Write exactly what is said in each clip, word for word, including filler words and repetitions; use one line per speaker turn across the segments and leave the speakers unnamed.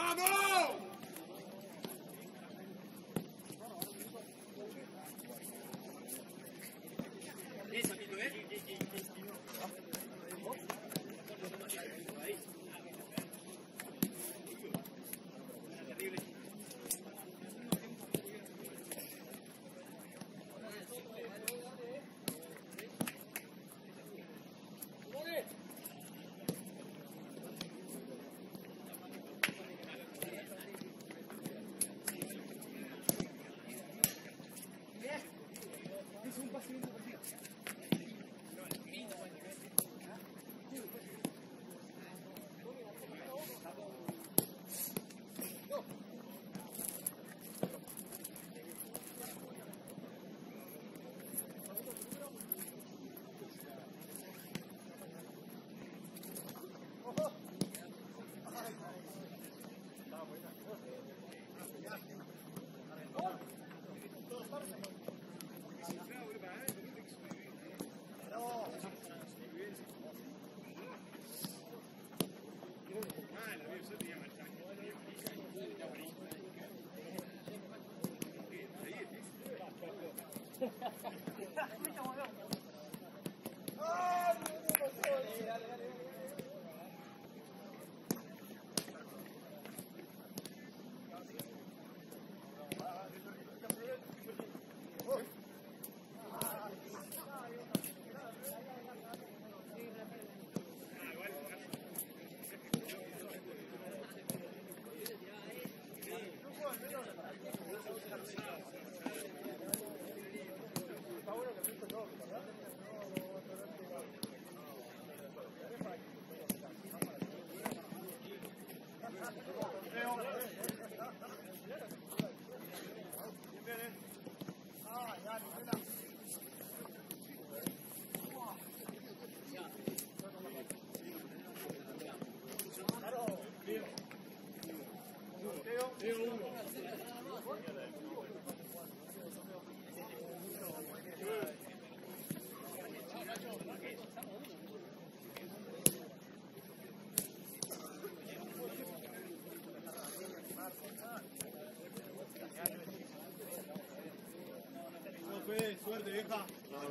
Suerte, vieja.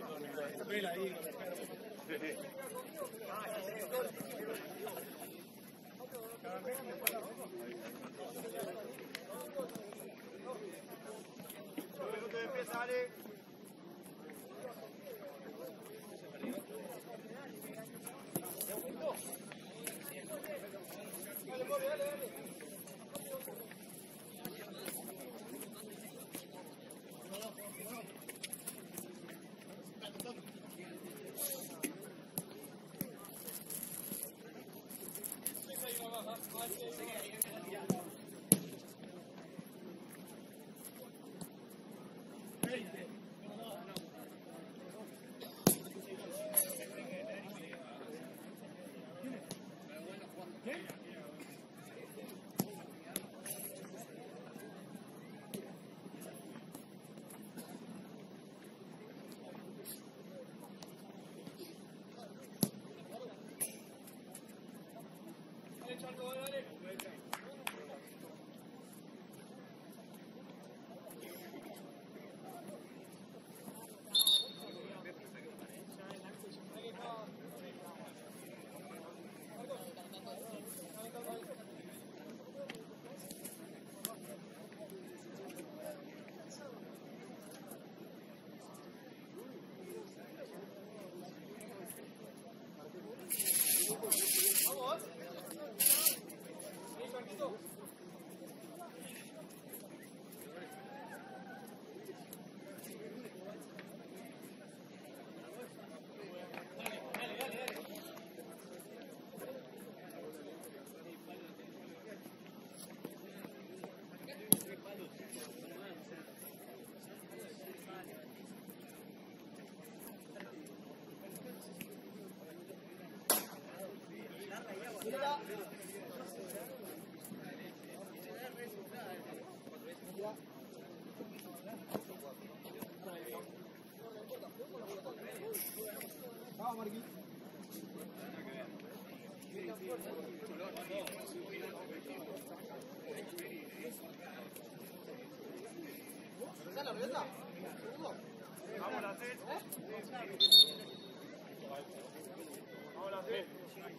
Vela ahí. No te empieza, dale. Dale, dale, dale. Vamos, Marquín. Vamos a hacer. Vamos a hacer.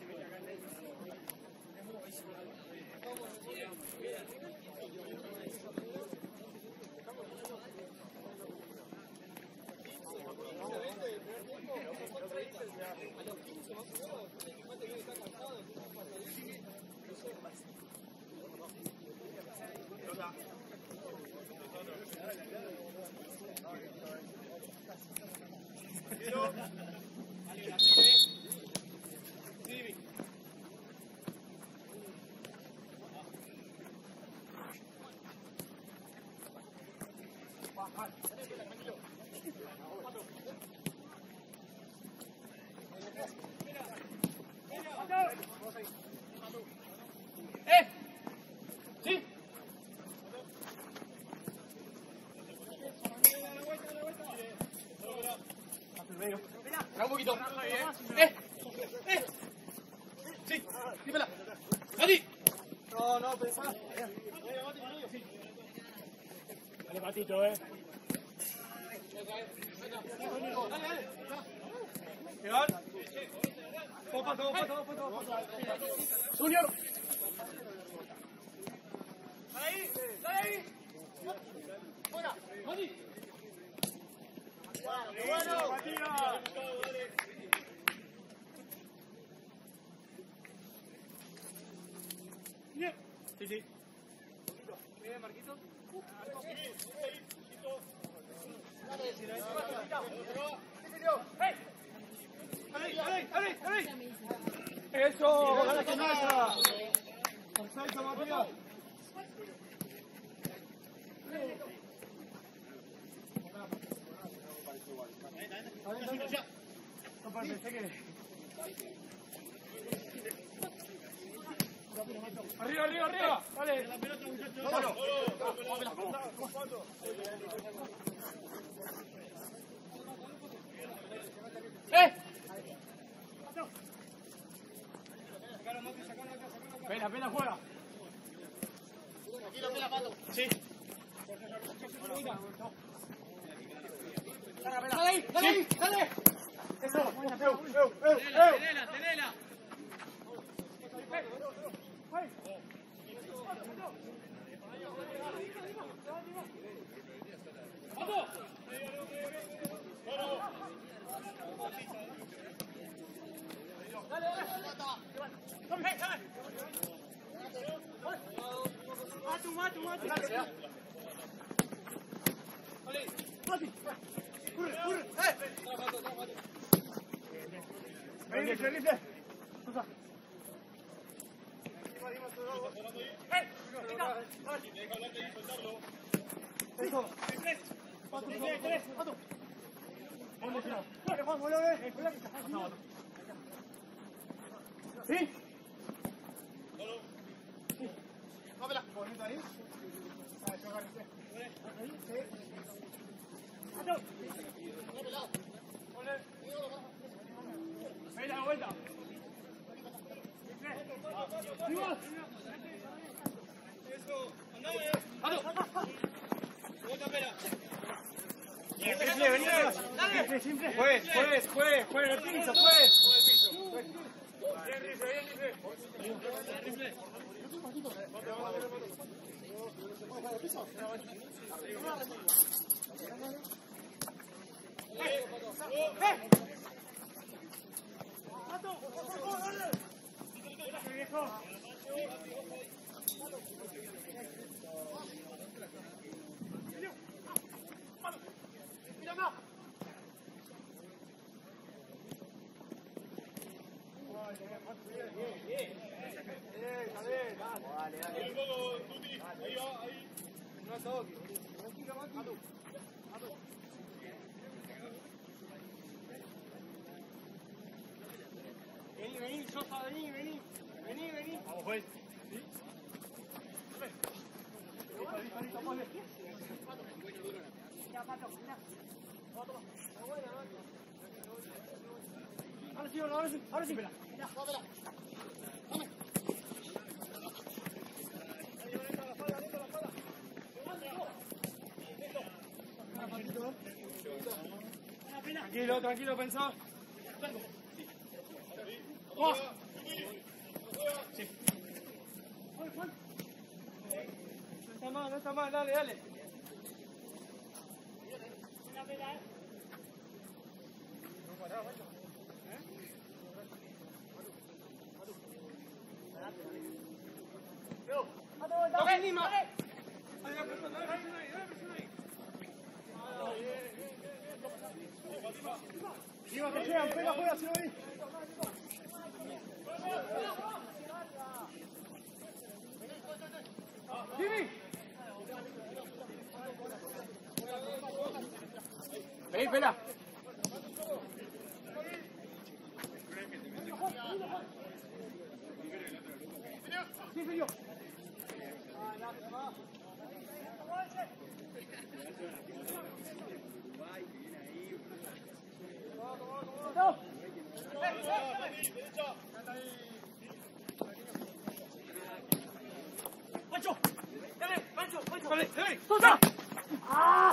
Un poquito. Eh, eh. Sí, dímela. Mati.
No, no, pensá. Dale, Patito, eh. Quedar. Poco, poco, poco, poco.
Junior.
Ahí, ahí. Fuera.
Mati.
Bueno, Matías. Bien. Sí, sí. Bien, Marquito. Eso, ojalá que no haya. Perfecto, Matías. Arriba, arriba, arriba. Vale. La pelota, muchachos. Vámonos.
Eh.
Pena, pena, juega.
Tranquilo, pela, Pato.
Sí.
Dale ahí, dale ahí, dale.
Eso. Eu, eu, eu,
Tenela, tenela.
Matu, matu, matu. Vale. Mati. Corre, corre. Eh. Vení, Felipe. Cruza. Eh. Eso. Pato, tres, tres. Pato. Vamos, Juan. Juan, vuelve. ¿Sí? Vámonos. Bonito ahí. A ver, agárrese. Ahí, sí. ¡Pato! ¡Ven la vuelta! ¡Vamos! ¡Eso! ¡Andale! ¡Pato! ¡Vuelta, espera! Simple, vení. Simple, simple. Juez, juez, juez, juez en el piso, juez. Bien, dice, bien, dice. Vení, vení, Sosa, vení, vení, vení, vení. Vamos, juez. ¿Sí? Listo, listo, listo, ponle. Ya, Pato, mira. Ahora sí, ahora sí, ahora sí, vela. Ya, vela. Dame. Tranquilo, tranquilo, pensá. ¡Oh! Sí. No está mal, no está mal, dale, dale. ¡Toca el Lima! ¡Dale la presión, dale la presión ahí, dale la presión ahí! Lima, que llegan, pega, juega, se lo ahí. ¡Jimmy! Vení, pela. Sí, señor. ¡Pancho! ¡Dale, Pancho, Pancho! ¡Dale, dale! ¡Suelta! ¡Ah!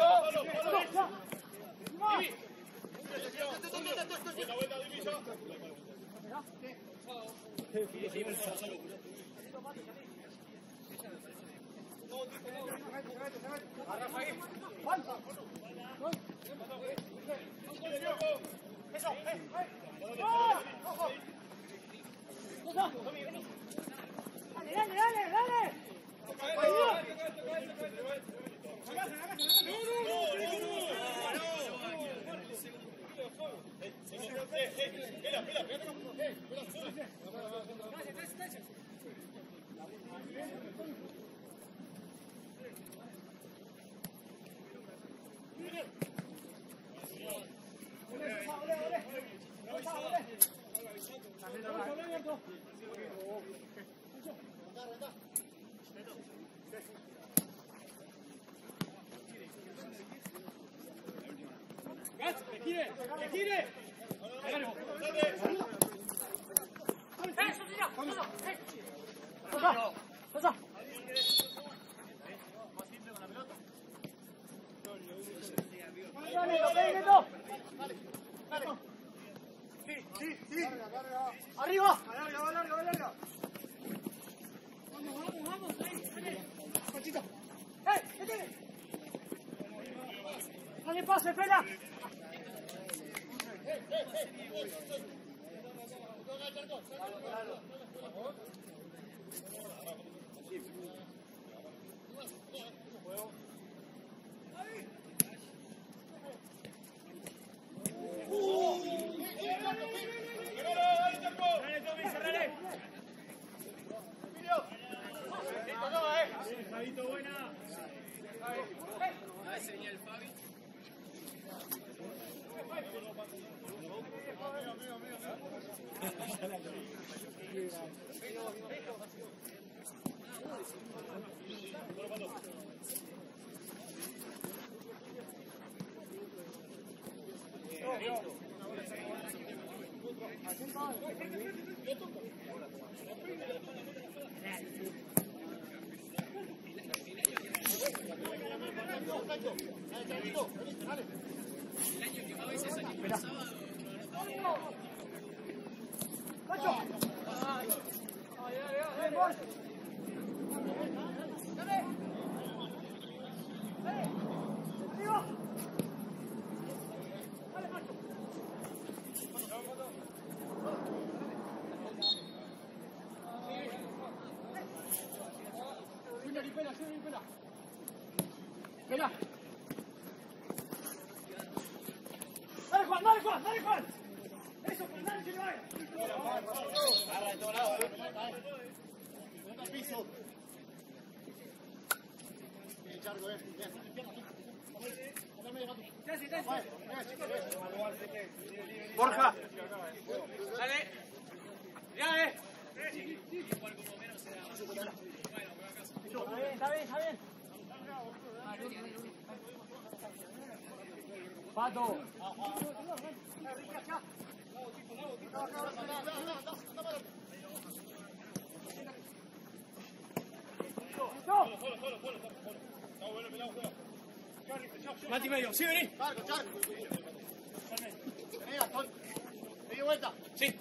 ¡Dale, dale, dale! ¡Que tire! ¡Que tire! ¡Eh, Sofía! ¡Vamos! ¡Eh! ¡Pasa! ¡Pasa! ¡Dale, dale, Neto! ¡Dale! ¡Sí, sí, sí! ¡Arriba! ¡Larga, larga, larga! ¡Vamos, vamos, vamos! ¡Ahí, Panchito! ¡Eh, qué tiene! ¡Dale pase, pela! Pela. Dale, Juan, dale, Juan, dale, Juan. Eso, Juan, dale, que lo haga. Agarra de todos lados. Al piso. Bien, Charco, eh. Borja. Dale. Ya, eh. Está bien, está bien, está bien. Pato. Mati medio, sí, vení. Charco, Charco. Venga, estoy. Medio vuelta.
Sí.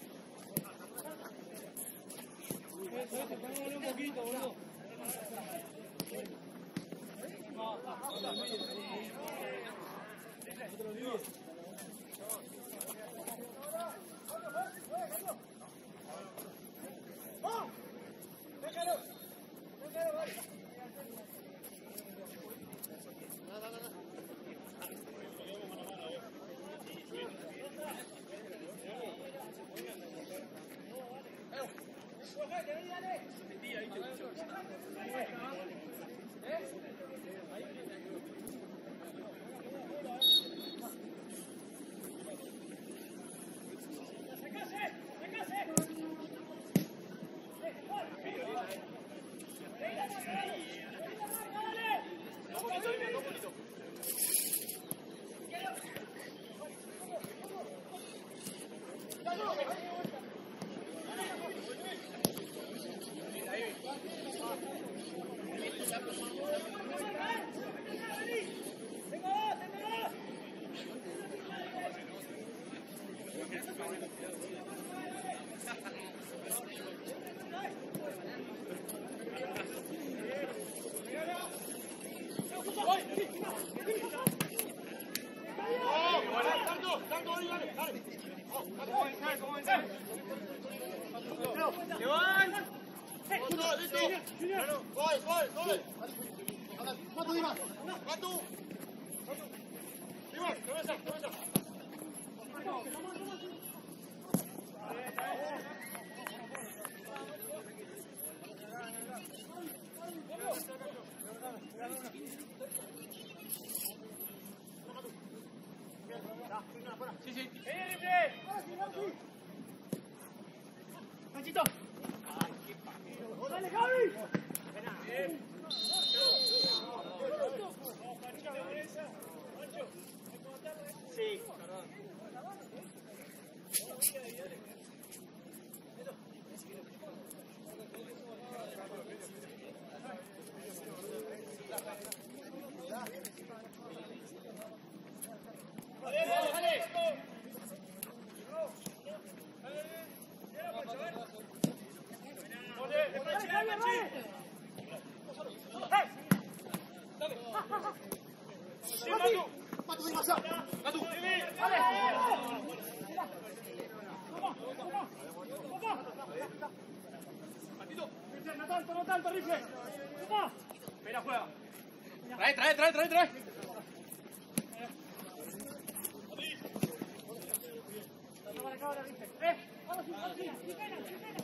Un poquito, boludo.
Sí, sí.
Panchito. Dale, Javi.
Sí.
No tanto, no tanto, rifle. ¡Toma!
Espera, juega. Trae, trae, trae, trae, trae.
Acaba, acaba, rifle. ¡Eh! ¡Vamos, sí, vamos, sí! ¡Sin pena, sin pena!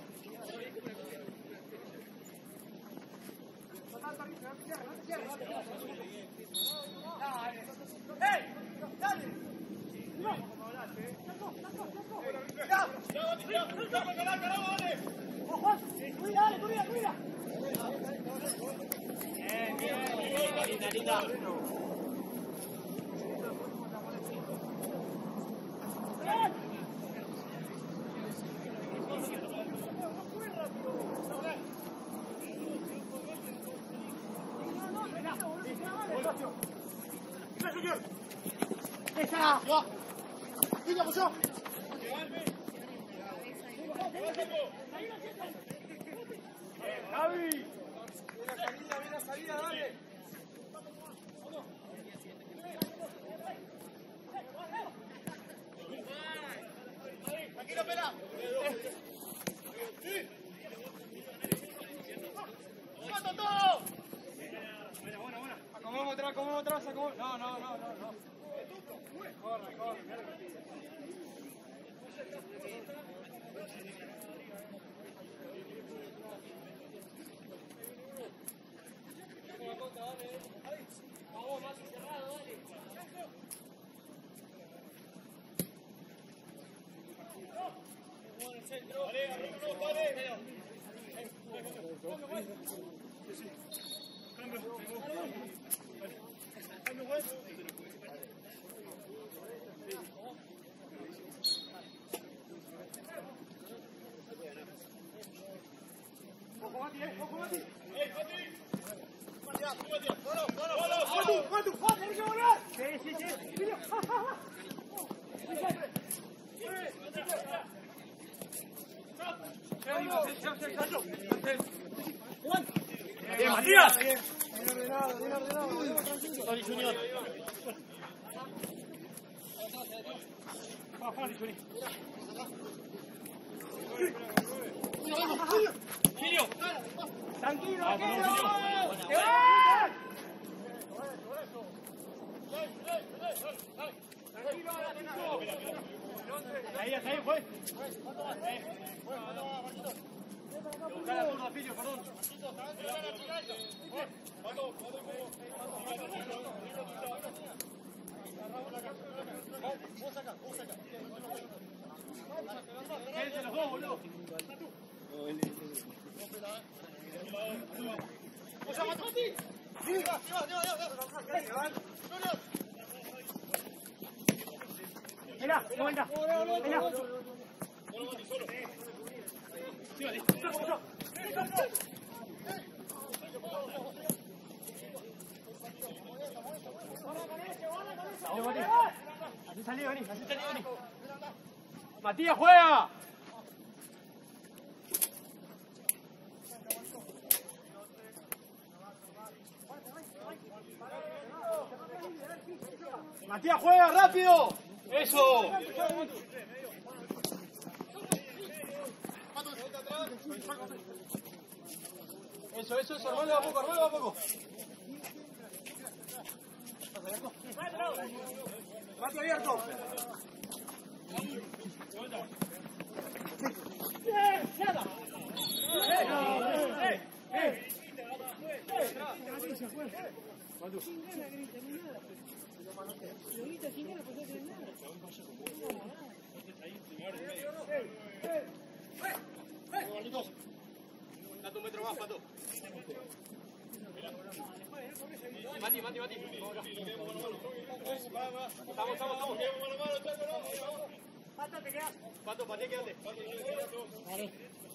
No tanto, rifle, no te cierres, no te cierres. ¡Eh! ¡Dale! ¡No! ¡Saco, saco, saco! ¡Ya! ¡Ojo! ¡Cuida, dale, cuida, cuida!
Bien, bien. Linda, linda.
¡Esa!
¡Ya! ¡Venga, pues yo!
¡Javi!
¡Viene la salida, viene la salida, dale! ¡Tranquilo, espera! ¡Mato todo!
Buena, buena, buena.
Acomodamos atrás, acomodamos atrás, acomodamos. No, no, no, no, no. Corre, corre, mira lo que pide.
Vamos, más cerrado, dale.
Ojo, Mati, eh, ojo, Mati. ¡Eh, Mati! Mati, Mati, ¡Volo, volo, volo! ¡Mati, Mati! ¡Mati, hay que volar!
Sí, sí, sí.
¡Bien, Matías!
Bien ordenado, bien ordenado, tranquilo.
Sorry, Junior. Va, Fali, Junior. Filio.
Tranquilo,
Vamos,
tranquilo.
vamos,
¡Te vas!
Ahí, ahí, fue. Buscar la zurda, Filio, perdón. Quédense los dos, boludo.
Mirá, no venga. Mirá.
Así salí, vení, así salí, vení. Matías, juega. Matías, juega, rápido. Eso. Eso, eso, eso, armalo a poco, armalo a poco. Mati abierto. Date un metro más, Pato. Mati, Mati, Mati. Estamos, estamos, estamos.
Pato, te quedas.
Pato, Pati, quédate.
Vale.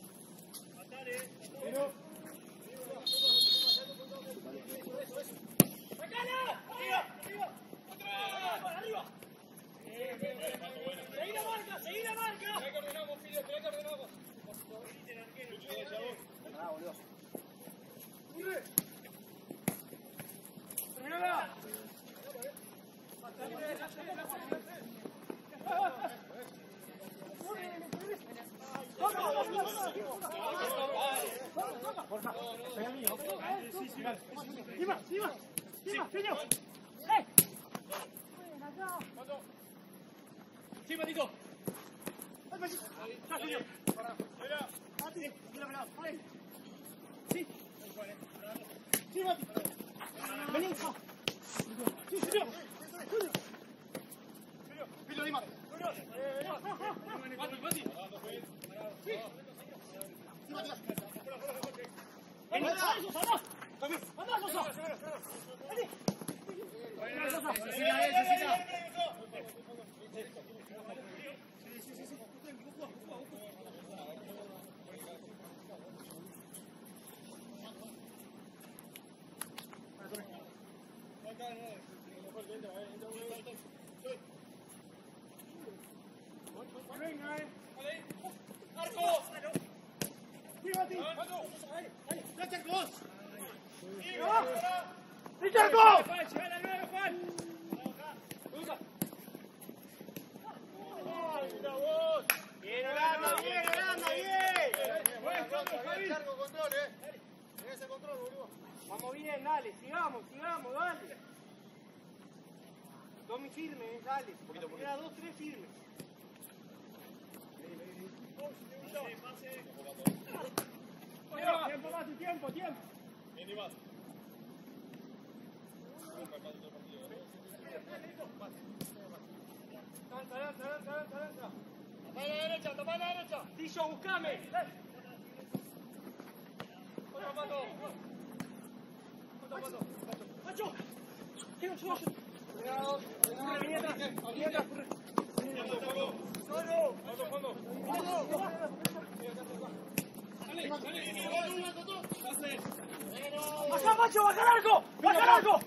Seguí la marca, seguí la marca. Trae que ordenamos, Filio, trae que ordenamos. Ah, boludo. Terminala. Porfa, pega mío. Sí, sí, vale.
Dima, Dima, Dima, Filio. ¡Eh!
Sí, Matito.
¡Ah, Filio! Mati, mira, mira, ahí. Sí. Sí, Mati. Vení. Sí, Filio.
Filio, Dima. Mati, Mati. Sí.
Vení, anda, Sosa, anda. Anda, Sosa. Vení. Vení, Sosa.
Cecilia, ven, Cecilia.
Venga, eh.
¡Marco!
Sí, Mati.
¡Ya, Charcos!
¡Sí, Charco!
¡Bien, Holanda, bien, Holanda, bien!
Charco, control, eh. Tenés ese control, boludo.
Vamos bien, dale, sigamos, sigamos, dale. Tommy firme, eh, dale.
Poquito, poquito.
Era dos, tres firmes. Tiempo, Mati, tiempo, tiempo.
Bien, Iván.
Danza, danza, danza, danza, danza.
Toma la derecha, toma la derecha.
Tillo, buscame.
¡Otro, Pato! ¡Otro, Pato!
¡Macho! ¡Tío, yo! Cuidado, corre, vení atrás, vení atrás, corre. ¡Solo!
¡Fondo, fondo! ¡Dale, dale!
¡Baja, macho, baja el arco! ¡Baja el arco!
¡Tío!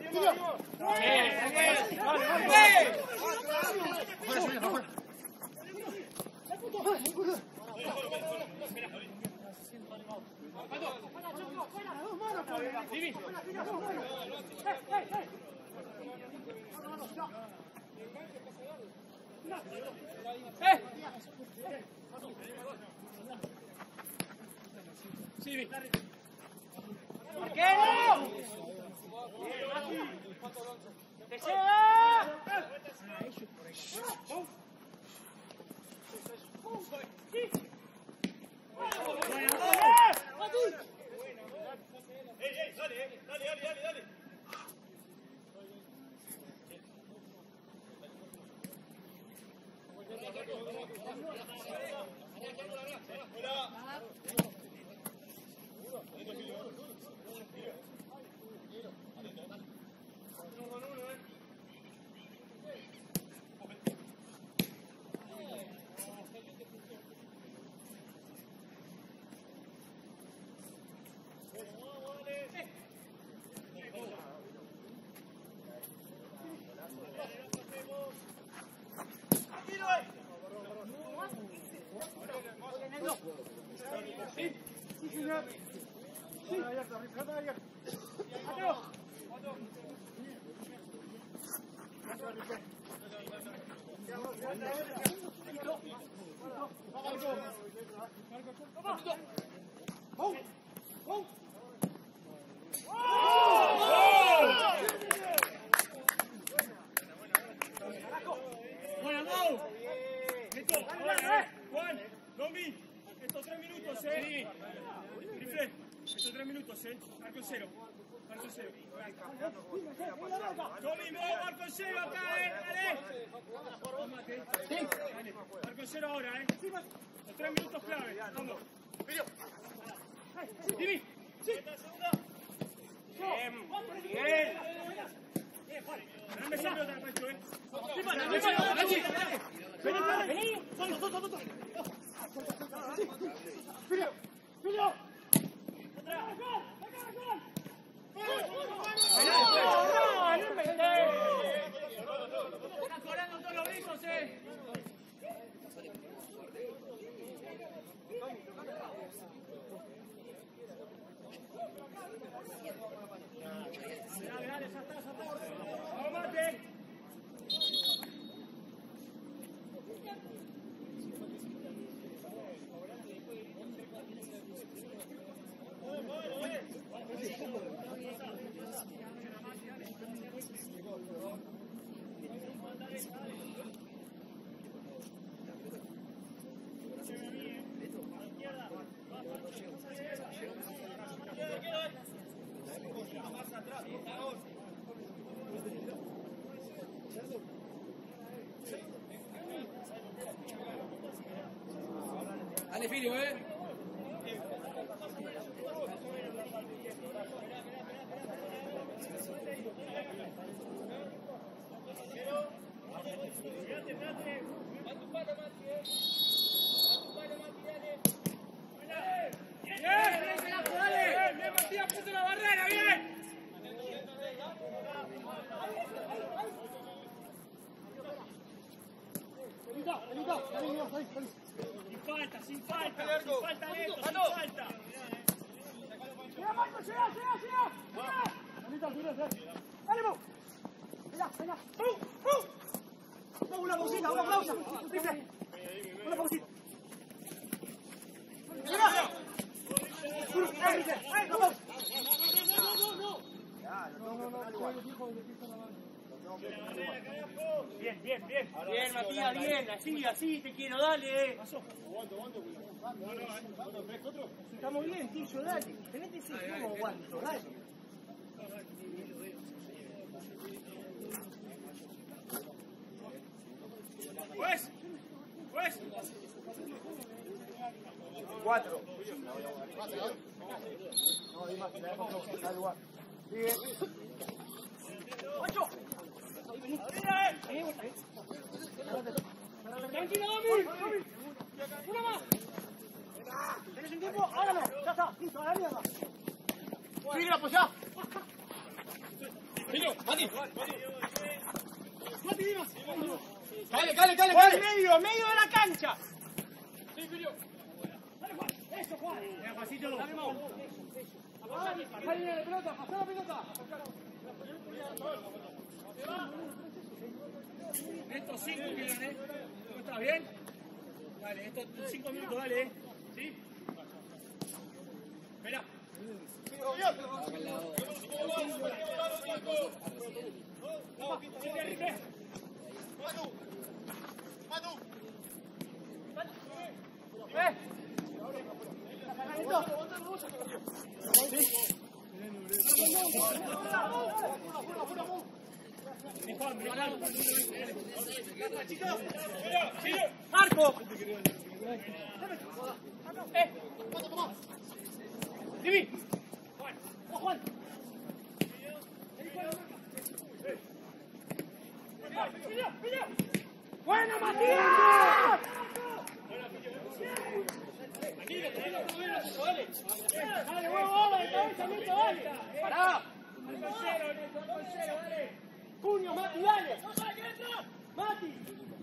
Dale, Filio, eh. Sin falta, sin falta, sin falta, Neto, sin falta.
¡Llega, Marco! ¡Llega, llega, llega! ¡Llega! ¡Dale, Mau! ¡Venga, venga! ¡Pum, pum! ¡Una pausita, una pausa! ¡Triple! ¡Una pausita! ¡Llega! ¡Ay, no, no!
Bien, bien, bien. Bien, Matías, bien. Así, así te quiero, dale.
Estamos bien, Tillo, dale. Tenete ese juego, aguanto, dale.
Pues, pues.
Cuatro.
¡Ocho! ¡Tranquilo, Domi! ¡Una más! ¿Tenés un tiempo? Ahora no. Ya está. Listo, a la mierda. ¡Sigue, apoyá!
Filio, Mati.
Mati, dinos.
Dale, dale, dale,
Juan,
dale.
medio, medio de la cancha.
Sí, Filio.
Dale, Juan. Eso, Juan. Mira, Juancito. Dale, Mau. Pasá la línea de pelota, pasá la pelota.
Estos cinco quedan, ¿eh? ¿Cómo estás? ¿Bien? Dale, estos cinco minutos, dale, ¿eh? ¿Sí? Espera.
Manu. Manu.
¿Eh? Marco. Eh. Divi. Juan. Juan. ¡Buena, Matías! Dale, huevo, dale, cabeza, Neto, dale. Pará. Cuño, Mati, dale. Mati.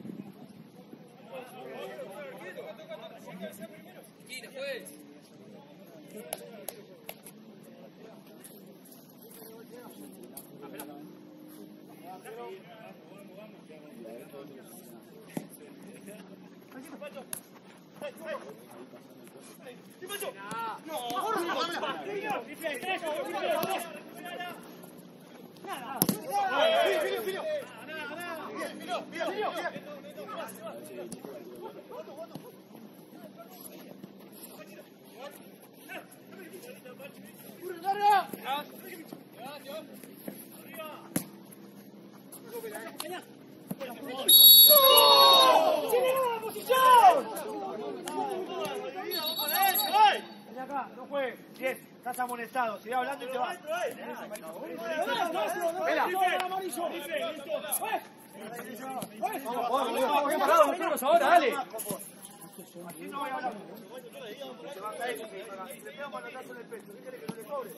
No juegue, diez, estás amonestado, sigue hablando y te vas. Vamos, bien parado nosotros ahora, dale. Así no voy a hablar. Se baja eso, se baja. Si le pega manotazo en el pecho, ¿qué quiere que no le cobre?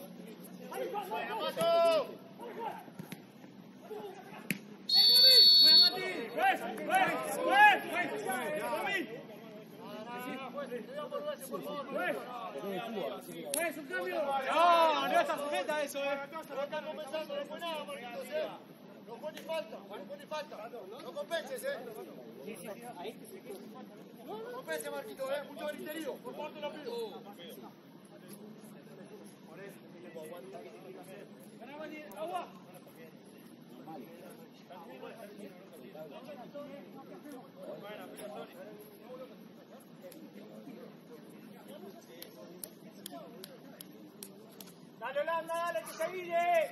No, no está sujeta a eso, eh.
No está compensando, no fue nada, Marquitos, eh. No fue ni falta, no fue ni falta. No compenses, eh. No compenses, Marquitos, eh. Mucho griterío, por favor te lo pido.
Agua. Dale, Holanda, dale, que se guille.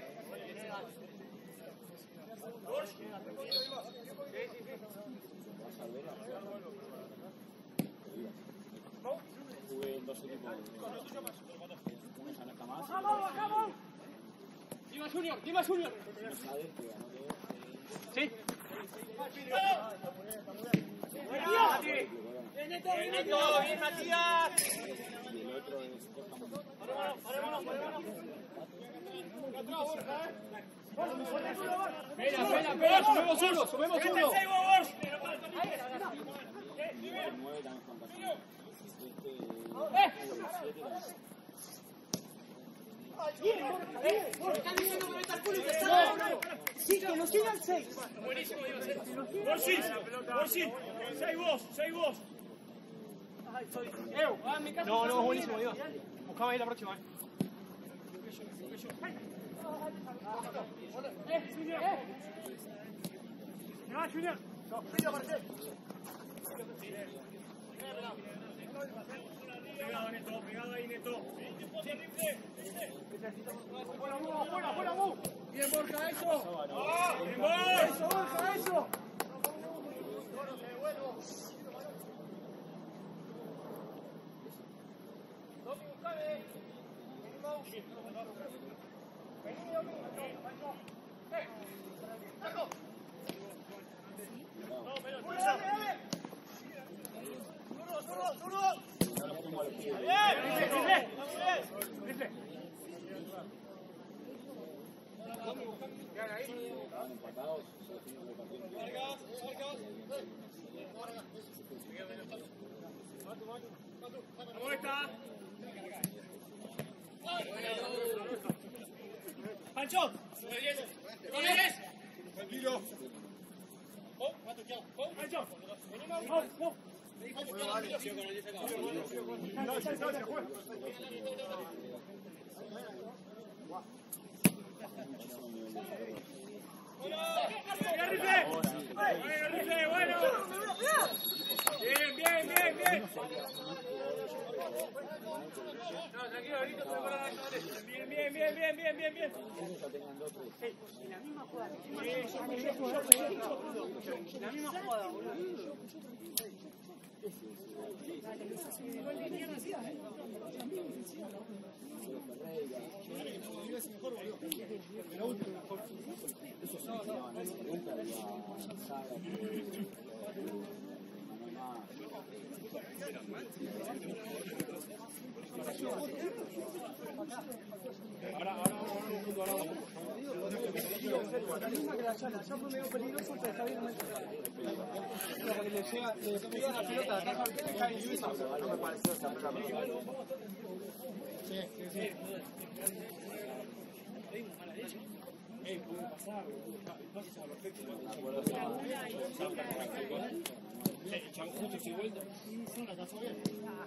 ¡Vamos, bajamos! ¡Dima Junior! ¡Dima Junior!
Sí.
¡Bien, Neto! ¡Bien, Neto! ¡Bien, Matías!
Espera, espera, espera, subimos uno, subimos uno.
Sí, que nos sigan seis.
Buenísimo, Dios. Borsis, Borsis, seis vos, seis vos.
No, no, buenísimo, Dios. Buscamos ahí la próxima, eh.
¡Eh, Junior! ¡Eh! ¡No, Junior!
No, Filio, aparece.
Pegado, Neto, pegado ahí, Neto.
¡Fuera, fuera, fuera, vos!
Bien, Borja, eso. Bien,
¡Eso,
vos.
Borja, eso!
Estaban empatados.
¿Cómo está? Pancho.
Tranquilo.
Pancho. No, no. ¡Bien, rifle! ¡Bueno, rifle, bueno! Bien, bien, bien, bien. No, tranquilo, ahorita se va a dar. Bien, bien, bien, bien, bien, bien, bien.
En la misma jugada. En la misma jugada, boludo.
Ahora, ahora, ahora, ahora.
La misma que la llana, ya fue medio peligroso, pero está bien. Porque le llega, le pega la pelota, la taja y cae en Luis. No me pareció esa pelota. Sí, sí, sí.
Ey, puede pasar, el pase estaba perfecto. El chabón justo se vuelta.
Sí, sí, la cazó bien.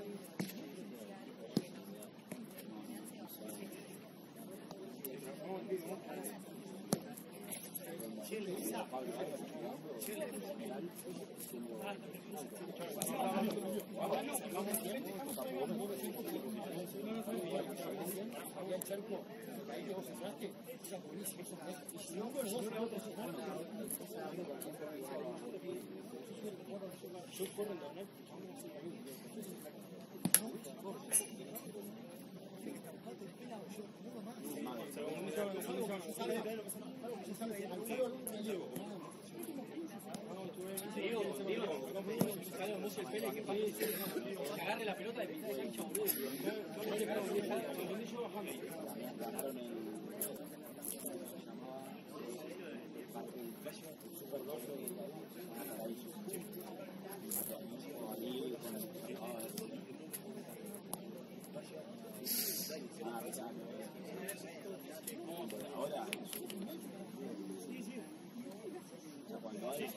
Que agarre la pelota de pintar cancha, boludo.
Ahora, cuando hay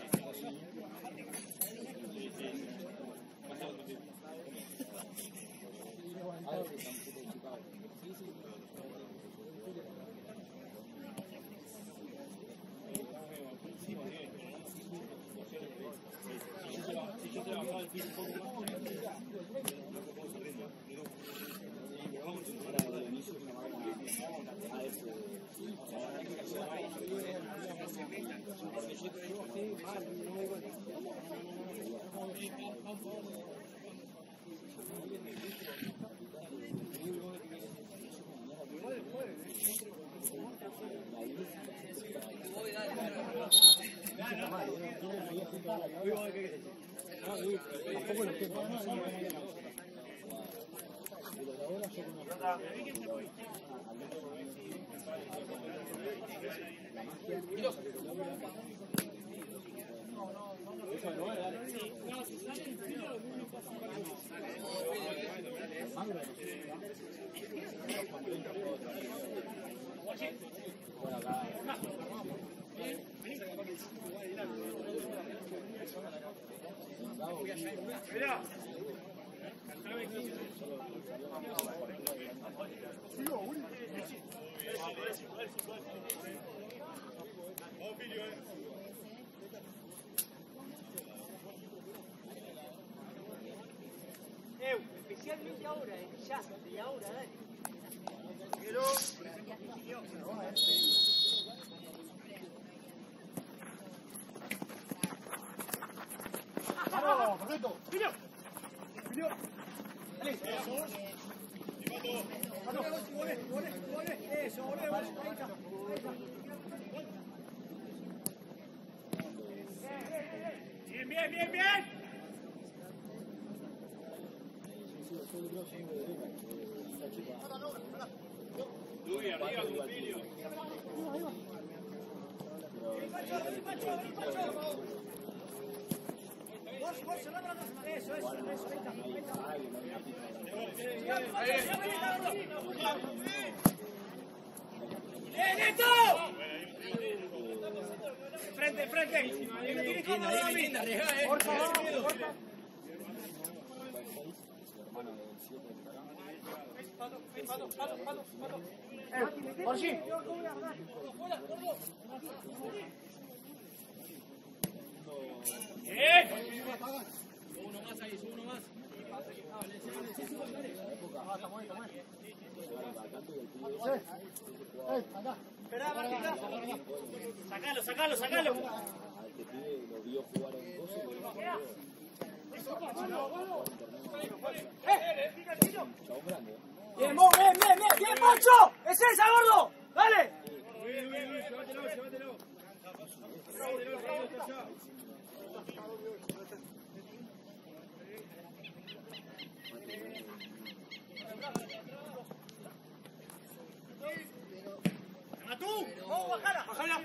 Eh, especialmente ahora, eh, ya, de ahora, dale.
Pero... ¡Vamos! ¡Perfecto!
¡Pillo!
¡Pillo!
¡Dale! ¡Vamos! ¡Gole, gole, gole! ¡Eso, gole, gole! ¡Ahí está! ¡Ahí está!
Bien, bien, bien, bien. Luis, arriba, Julio.
Eso, eso, eso, ahí está, ahí está. ¡Bien, Neto! Frente, frente. Porfa, porfa. Eh, por sí.
¡Eh! Uno más ahí, uno más.
Sacalo, sacalo, sacalo.
Este pibe lo vio jugar en coso y lo vio chabón grande.
Bien, Mo, bien, bien, bien, bien, Poncho. Es esa, gordo. Dale.
Llévatelo, llévatelo.
¡Matú! ¡Oh, bajala! ¡Bajala!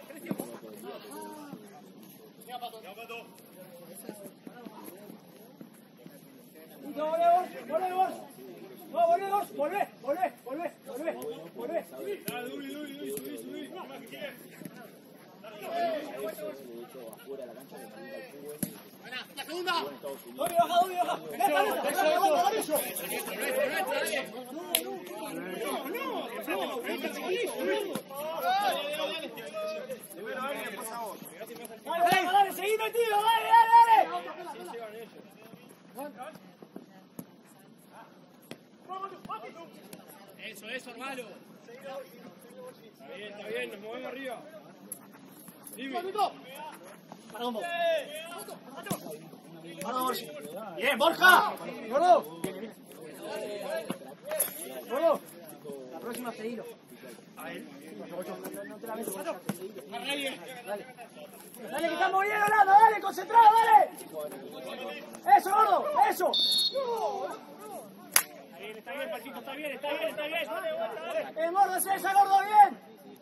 No, volvé vos, volvé vos. No, volvé vos, volvé, volvé, volvé, volvé, volvé.
Dale, Duli, Duli, Duli, subí, subí.
Afuera de la cancha que salía el fútbol.
¡La segunda! ¡Domi, baja, Domi, baja! ¡Ven, paleta! ¡Eso, eso, eso! ¡Dale, dale, dale! ¡Seguí metido! ¡Dale, dale, dale!
Eso, eso, hermano. Está bien, está bien, nos movemos arriba. Dime.
¡Perdón, vos! ¡Perdón, Borja! ¡Bien, Borja! ¡Gordo! ¡Gordo! La próxima seguilo. A ver. No te la ves. Dale. Dale, que estamos bien, Holanda. Dale, concentrado, dale. Eso, gordo. Eso. Está bien, está bien, Paquito. Está bien, está bien, está bien. El gordo es esa, gordo, bien.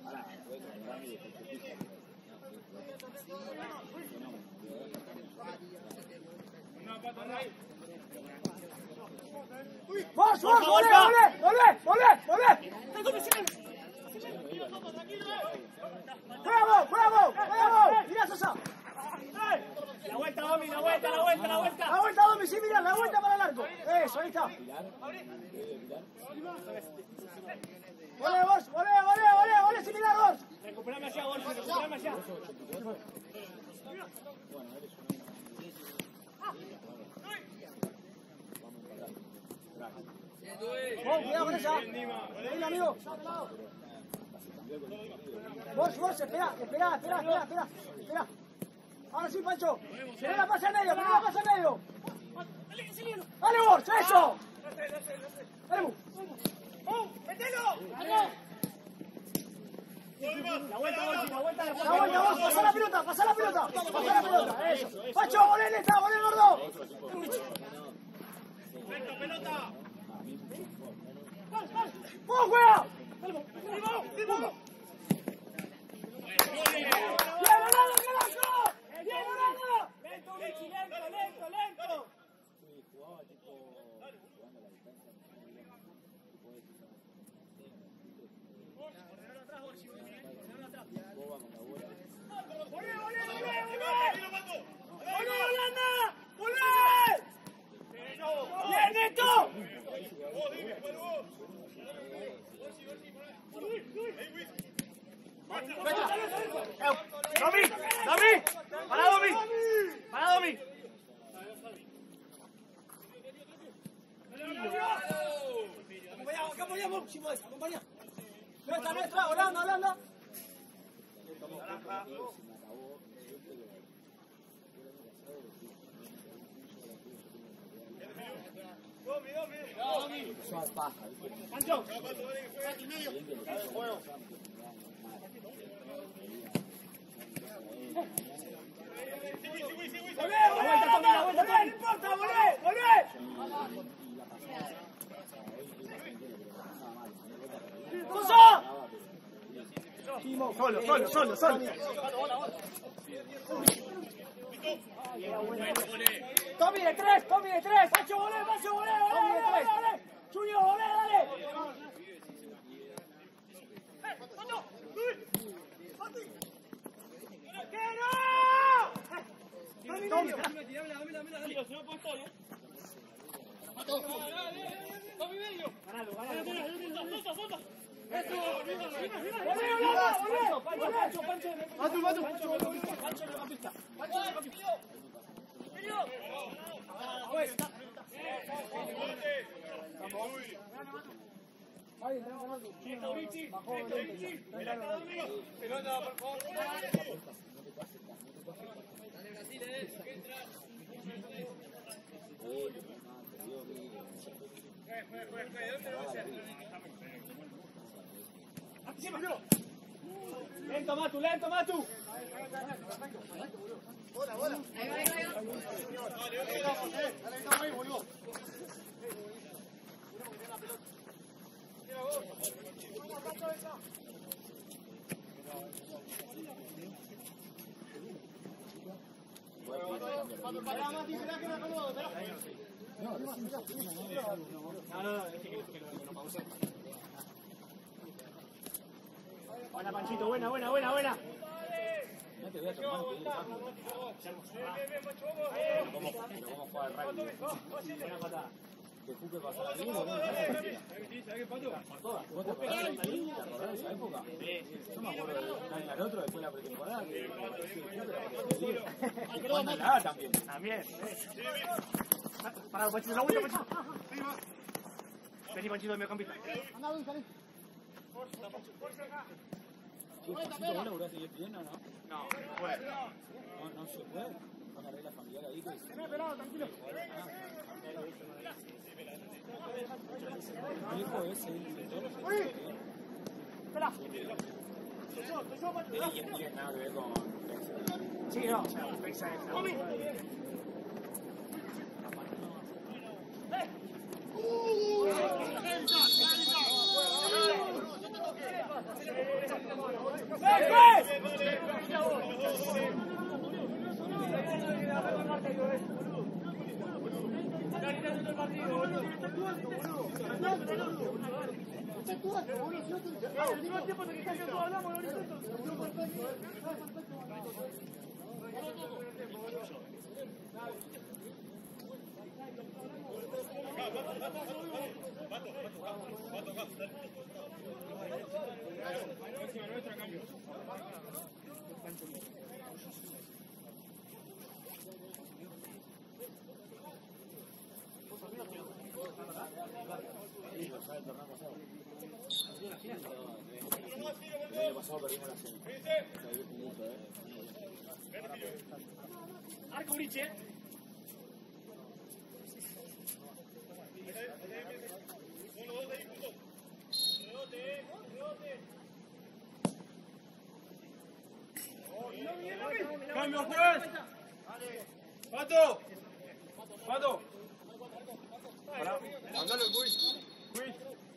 ¡Vos, vos! ¡Volvé, volvé! ¡Volvé, volvé, volvé! ¡Juega vos, juega vos! ¡Juega vos! ¡Mirá, Sosa! La vuelta, Domi, la vuelta, la vuelta, la vuelta. La vuelta, Domi, sí, mirá, la vuelta para el arco. Eso, ahí está. Volvé vos, volvé, volvé, volvé, volvé, similar vos. Recuperame allá, vos, recuperame allá. Vos, cuidado con esa. Vení, amigo. Vos, vos, espera, espera, espera, espera, espera. Espera. Ahora sí, Pancho. Se la pasa en medio, se la pasa en medio. Dale, vos, eso. Dale, vos. ¡Mételo! La vuelta, vos, la vuelta, la vuelta, vos. Pasá la pelota, pasá la pelota. Pasá la pelota, eso. Pancho, volé, esta, volé, gordo.
Perfecto, pelota.
¡Vos, juega! ¡Bien, Orlando, carajo! ¡Bien, Orlando! ¡Lento, Vichy, lento, lento, lento!
Sí, jugaba tipo jugando a la distancia.
Ordenalo atrás, Borgi, ordenalo atrás.
Boba con la bola.
¡Volvé, volvé, volvé, volvé! ¡Volvé, Holanda! ¡Volvé! ¡Bien, Neto! ¡Domi! ¡Domi! ¡Para, Domi! ¡Para, Domi! Acompañamos, acompañamos, si podés, acompañá. Nuestra, nuestra, Holanda, Holanda.
Domi, Domi.
Pancho. ¡Volvé, volvé, Holanda! ¡Volvé, no importa, volvé, volvé! ¡Sosa! Solo, solo, solo, solo. Tommy de tres, Tommy de tres. Pacho, volé, Pacho, volé, volé, volé, volé. Junior, volé, dale. ¡Que no! Tommy, Tommy, dame, dame, dame, dale. Se me ha puesto, ¿eh? Tommy medio. Ganalo, ganalo. Solta, solta. Eso, volé, volé, volé. Pancho, Pancho. Matu, Matu. Pancho, Pancho en la pista. Pancho en la pista.
Pelota, por favor.
Dale, Brasil, eh. Entra. Juega, juega, juega. ¿Dónde lo va a hacer?
Lento, Matu, lento, Matu.
Bola, bola.
Ahí va, ahí va.
Dale, estamos ahí, boludo.
Pará, Mati, esperá que me acomodo, esperá. No, no, no, es que lo pausé. Buena, Panchito, buena, buena, buena, buena.
No te voy a tomar. ¿Cómo juega el rugby?
Buena patada.
¿Te juque pasar a mí o no? Por todas. ¿Vos te acordás de esa época? Yo me acuerdo de al otro después de la pretemporada. Jugando en la A también.
También. Parado, Panchito, la vuelta, Panchito. Vení, Panchito, de mediocampista.
Anda, Luis, salí.
¿Panchito vos laburás en E S P N o no?
No, bueno.
No, no se puede. Una regla familiar ahí que...
Tené pelado, tranquilo.
El hijo ese, el director...
¡Uy! Espera.
Y no tiene nada que ver con...
Sí, no, o sea, Pexa es...
El año pasado perdimos la semi.
Arco Uriche.
¡Cambio, juez! ¡Pato! ¡Pato! Pará, mandalo al quiz. Quiz.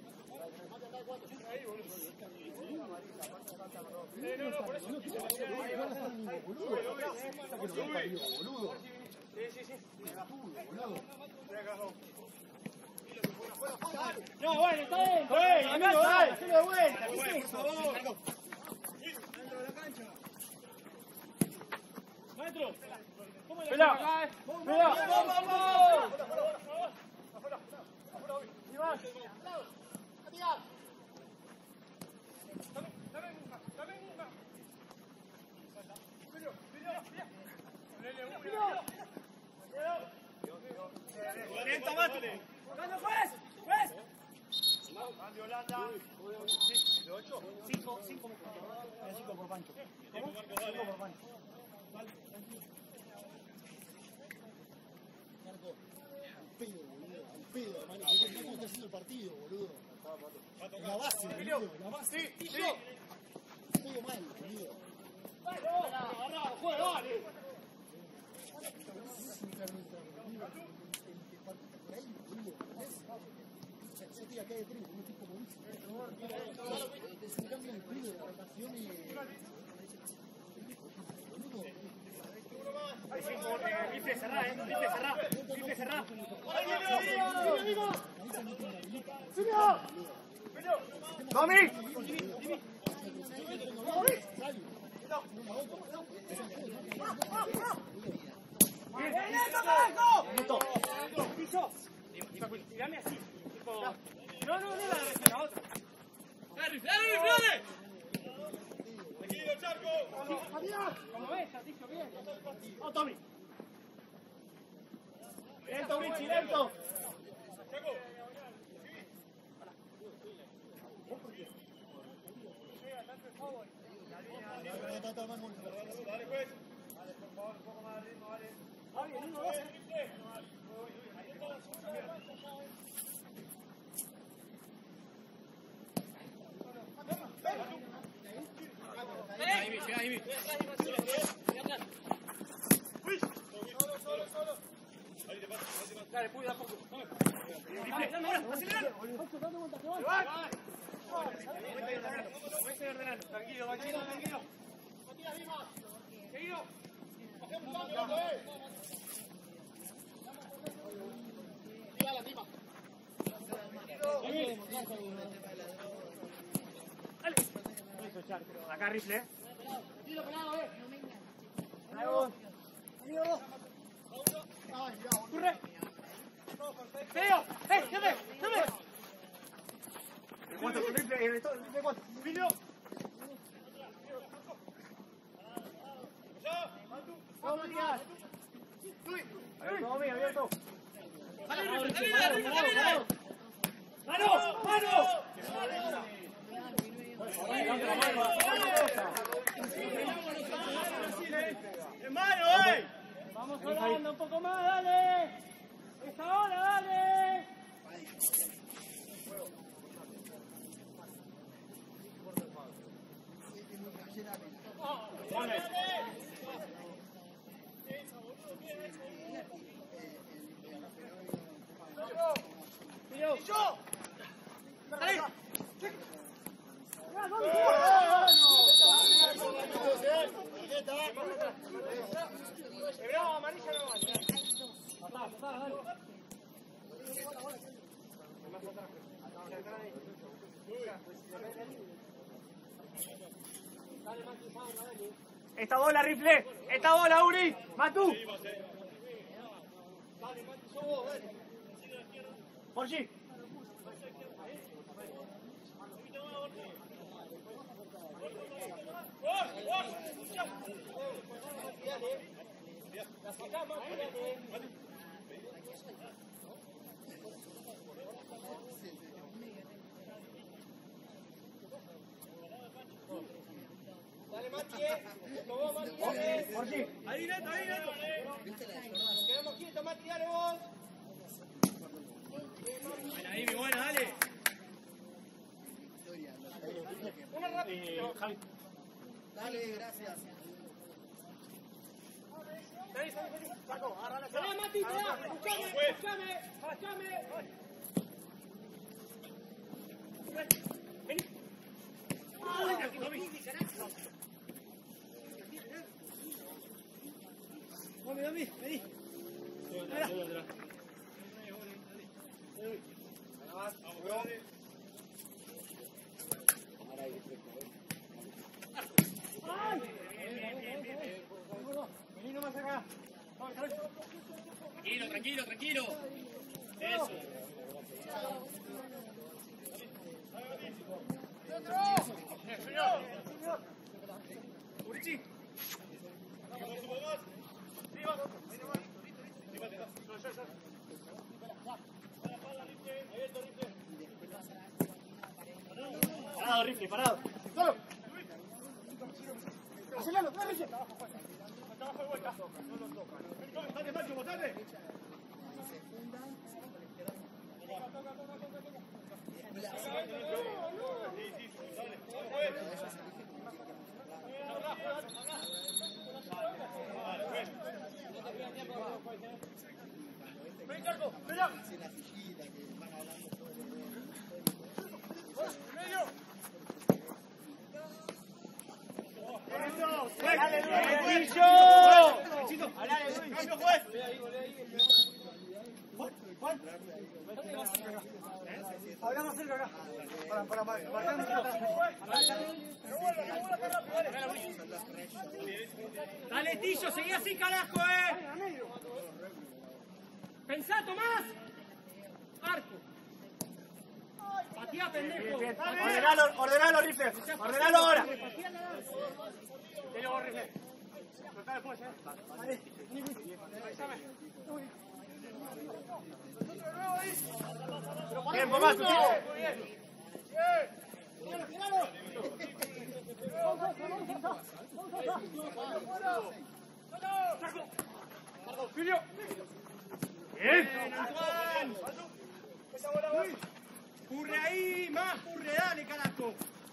No, no, por eso. Sí, sí, sí.
No, bueno, está bien. Bueno, amigo, dale. Hacelo de vuelta. ¿Qué es eso? Maestro.
Pelá. Pelá.
¡Vamos! Iván.
Lenta, Mati.
¡Dale, juez! ¡Juez!
Mande Holanda.
Cinco, cinco. Cinco por Pancho. ¿Cómo? Cinco por Pancho.
Marco, al pedo, boludo, al pedo, hermano. ¿Cómo está haciendo el partido, boludo? La base, boludo, la base.
Sí, sí.
Todo mal, boludo.
¡Agarrado, juega, dale!
Yo estoy acá de tren, un tipo buenísimo. Es un cambio de cuido de rotación y
cerrá, eh. Rifle, cerrá. Rifle, cerrá.
¡Tommy!
Tirame así. Tipo... No, no, no la agarres, la otra. ¡Dale, rifle, dale, rifle, dale! ¡Tranquilo, Charco! Como ves, Satillo, bien. ¡Oh, Tommy!
¡Lento, Richie, lento!
Dale, pues. Dale, por favor, un poco más de ritmo, vale. Vale, uno, dos.
Ahí, llega ahí.
Solo, solo, solo.
Dale, pude, da poco. Rifle, dame ahora, acelera.
Tranquilo, tranquilo, tranquilo.
Seguido. Eso, Charco. Acá, rifle, eh.
Tiro pelado, eh.
Bravo.
Ay, ya,
¡Corre! ¡Feo! ¡Eh! ¡Dame! ¡Dame!
¿Cuánto? ¿Rifle? ¿De cuánto? ¿Filio?
¡Vamos, Matías!
Abierto, Tommy, abierto.
¡Dale, rifle! ¡Dale, dale, rifle! ¡Dale, dale! ¡Mano! ¡Mano!
¡Hermano, eh!
Vamos jugando un poco más, dale. Esta hora, dale. Tío. Dale.
Bravo, amarilla no vale.
Papá, papá, dale.
Esta bola, rifle. Esta bola, Uri. Matú. Por allí.
Dale, Mati, eh. Vos, Mati, dale.
Por allí.
Ahí, neto, ahí, neto. Quedamos quietos, Mati, dale vos. Buena, Ivy, buena, dale. Una rápida. Javi.
Dale, gracias.
Salí, salí, salí. Saco, agarra la salida. Salí, Mati, escuchame, escuchame, escuchame. Vení. Ay, Dame, dame, vení. Mira.
Vení nomás acá.
Tranquilo, tranquilo, tranquilo. Eso.
Urichi. Parado, rifle, parado. Solo. Acelalo, dale, rifle. Abajo de vuelta. No lo toca. Dale, Macho, botate. Ven, Carco, ven ya. Medio. Eso. Dale, Luis. Cambio, juez.
Ahora más cerca acá. Para, para, para, para.
Dale, Tillo, seguí así, carajo, eh. Pensá, Tomás. Arco. Patea, pendejo.
Ordenalo, ordenalo, rifle. Ordenalo ahora.
Dale vos, rifle. Cortá después, eh.
Bien, Tomás.
Julio. Bien. Antoine. Curre ahí, más curre, dale, carajo.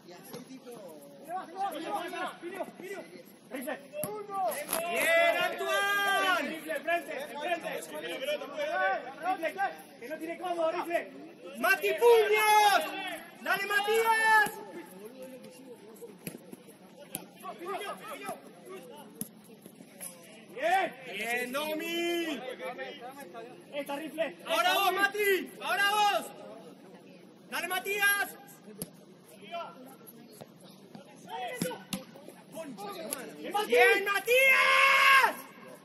Bien, Antoine.
Rifle, frente, frente. Que no tiene cómodo, rifle.
Mati Puños. Dale, Matías.
Bien.
Bien, Domi.
Esta rifle.
Ahora vos, Mati. Ahora vos. Dale, Matías. Bien, Matías.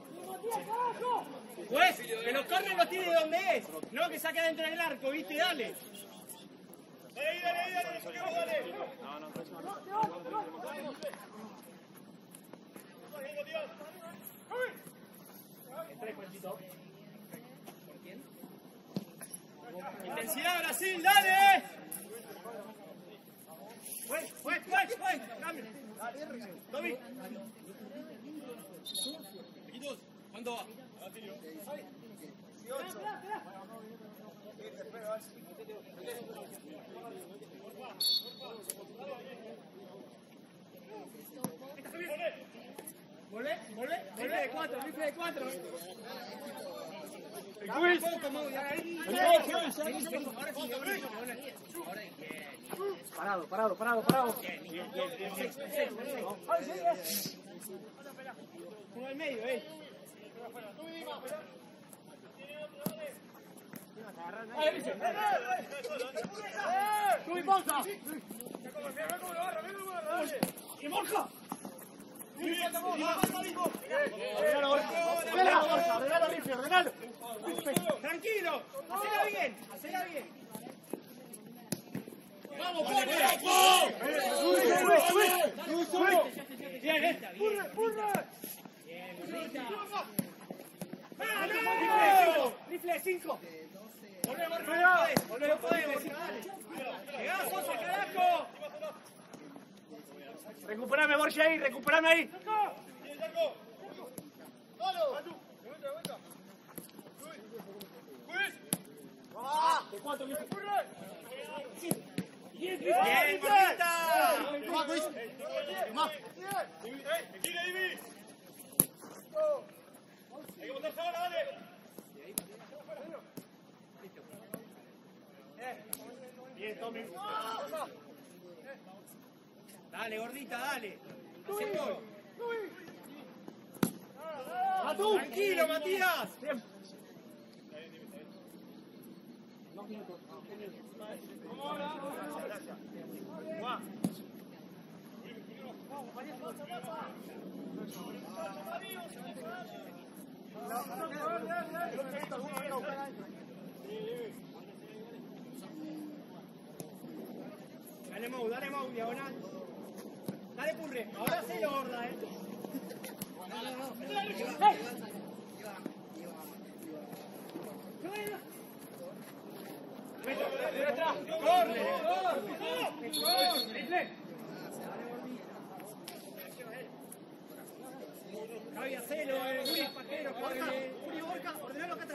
Pues, que los corners los tiene donde es. No que saque adentro del arco, viste, dale. Dale, dale, dale, dale, dale. No, no, intensidad, Brasil, dale. Fue, fue, fue, fue. Cambio. Toby. ¿Cuándo va? Volvé, volvé, volvé de cuatro, rifle de cuatro.
Parado, parado, parado, parado.
Uno al medio, eh.
¡Tubi Ponza! ¡Y Borja! ¡Ordenalo, rifle, ordenalo!
Tranquilo, hacela bien, hacela bien.
¡Vamos, Borja!
Bien, eh.
¡Purre, purre!
¡Vamos! Rifle de cinco. Volvé, Borja, volvé, no podemos. Llegá, Sosa, carajo.
Recuperame, Borja, ahí, recuperame ahí. De cuatro, bien,
Bien, Borjita.
Hay que botar sola, dale.
bien, Tommy.
Dale, gordita, dale. Hacé gol.
¡A tú!
Tranquilo, Matías. Dale, Mau, dale, Mau, diagonal. Dale, Purre. Ahora hacelo, gorda, eh. ¡Corre! ¡Corre! Javi, hacelo, eh. Uri, Paquero, corre. Uri, Borja, ordenalo acá atrás.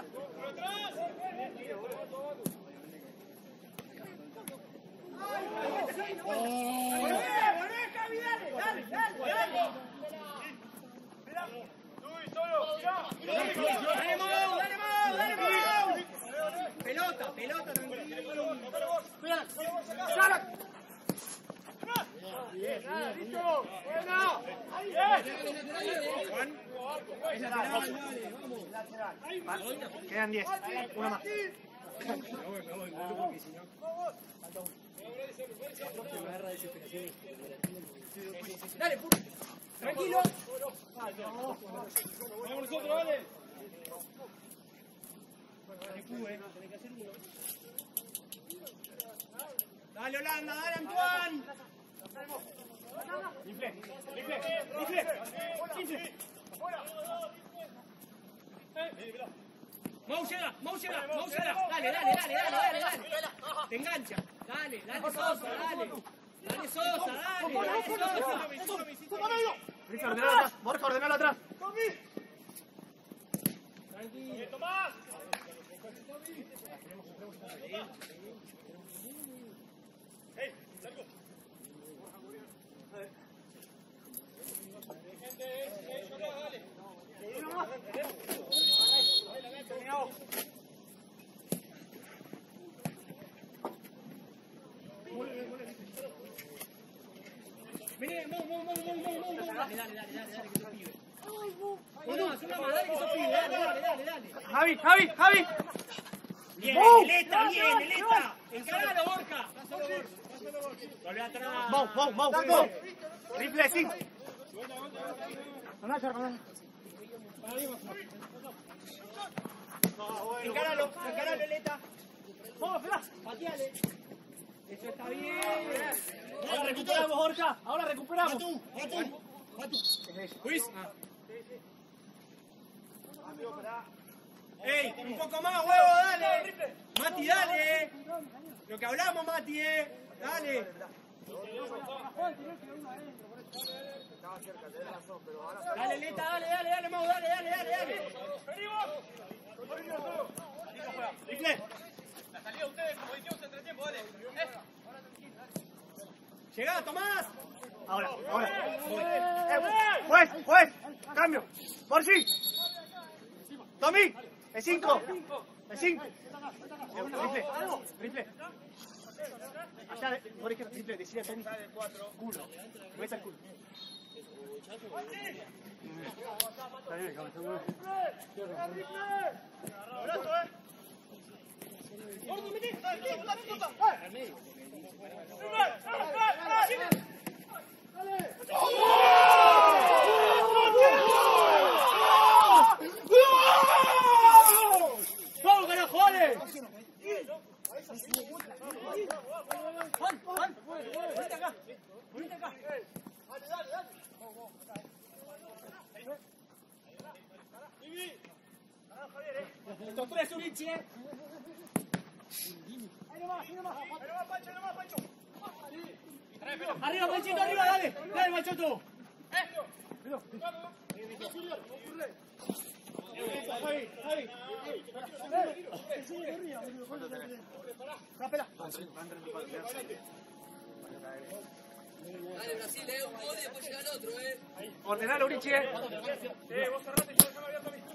¡Volvé, volvé, Javi, dale! ¡Dale, dale, dale! ¡Dale, Mau, dale, Mau, dale, Mau! Pelota, pelota, tranquilo.
¡Sala! ¡Bien, bien, listo! ¡Buena! ¡Bien!
Juan. Es lateral, dale, vamos. Quedan diez. Una más.
Dale, puto. Tranquilo.
Vamos nosotros, vale. Dale, Holanda, dale, Antoine. Rifle, rifle, rifle, rifle.
Mau llega, Mau llega, Mau llega. Dale, dale, dale, dale, dale, dale. Te engancha. Dale, dale Sosa, dale. Dale Sosa, dale, dale Sosa.
Rifle, ordenalo atrás. Borja, ordenalo atrás.
Tranquilo.
Tomás. Hey, salgo.
Vení, Mau, Mau, Mau, Mau, Mau, Mau. Dale, dale, dale, dale, que sos pibe. Uno más, una más, dale que sos pibe, dale, dale, dale, dale.
Javi, Javi, Javi.
Bien, Eleta, bien, Eleta. Encaralo, Borja. Volvé atrás.
Mau, Mau, Mau, Mau. Rifle, sí.
Encáralo, encáralo, Eleta. Vamos, Flash, pateale. Eso está bien.
Ahora recuperamos, Borja. Ahora recuperamos.
Matu, Matu, Matu.
Luis. ¡Ey! ¡Un poco más, huevo! ¡Dale! ¡Mati, dale! Lo que hablamos, Mati, eh. ¡Dale! Dale, Leta, dale, dale, dale, Mau, dale, dale, dale, dale. ¡Rifle! La salida de ustedes, como dijimos entre tiempo, dale. ¡Llegá, Tomás! Ahora, ahora. Eh, juez, juez, cambio. Borgi. Tommy, de cinco. De cinco. Rifle, rifle. Allá, de, por ejemplo, rifle, decía Tommy. Culo. Ves al culo. Está bien, cabrón. Abrazo, eh. ¡Vamos, carajo, dale! ¡Juan, Juan! ¡Ponete acá! ¡Ponete acá! ¡Dale, dale, dale! Estos tres son hinchi, eh. Ahí nomás, ahí nomás. Ahí nomás, Pancho, ahí nomás, Pancho. Arriba, Panchito, arriba, dale. Dale, Pancho, tú. Javi, Javi. Rápela.
Dale, Brasil, eh, un gol y después llega el otro, eh.
Ordenalo, Urichi, eh.
Eh, vos cerrate y yo déjalo abierto a mí.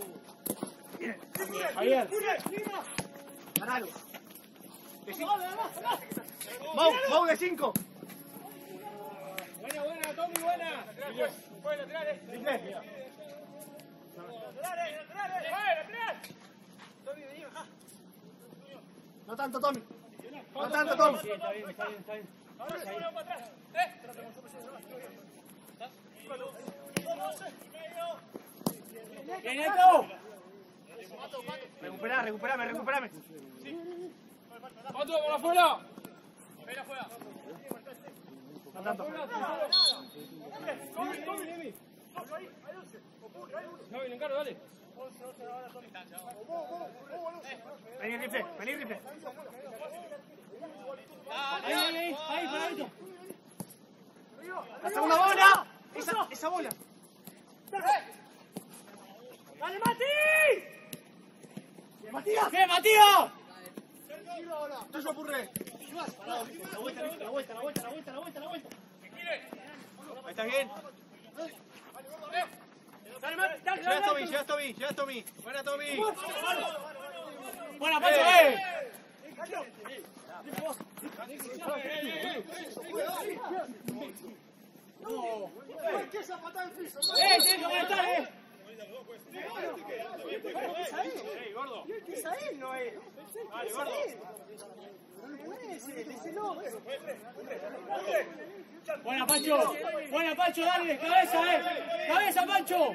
Javier. Ganalo. Mau, Mau de cinco.
Buena, buena, Tommy, buena.
Fue lateral, eh. Rifle.
Laterales, laterales. ¡Eh, lateral!
Tommy, vení, bajá. No tanto, Tommy. No tanto, Tommy.
Sí, está bien, está bien, está bien. Ahora se vuelve para atrás. ¡Eh!
¡Bien, Eco! Recuperá, recuperame, recuperame.
¡Otro por afuera! ¡Ven afuera!
No tanto.
¡Tommy, Tommy, Tommy! No, le encargo, dale.
Vení, rifle, vení, rifle.
Ahí, ahí, ahí, ahí, paradito.
La segunda bola. Esa, esa bola.
¡Dale, Mati!
¡Matías! ¿Qué, Matías?
Tuyo, Purre.
La vuelta, la vuelta, la vuelta, la vuelta, la vuelta, la vuelta. Ahí está bien.
Dale, Mati, dale,
Llega
dale.
Tommy, llega Tommy, llega Tommy. Buena, Tommy.
Buena, Pacho, eh.
No.
empieza a patar el piso.
¡Eh, tiene que aguantar, eh!
¡Ey, gordo! Empieza él, no es.
Dale, gordo.
No lo puede, ese no.
Buena, Pancho. Buena, Pancho, dale. Cabeza, eh. Cabeza, Pancho.